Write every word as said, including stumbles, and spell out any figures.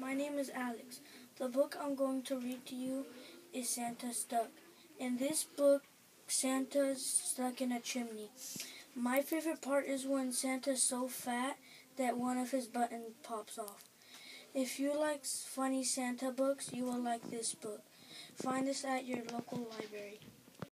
my name is Alex. The book I'm going to read to you is Santa Stuck. In this book, Santa's stuck in a chimney. My favorite part is when Santa's so fat that one of his buttons pops off. If you like funny Santa books, you will like this book. Find this at your local library.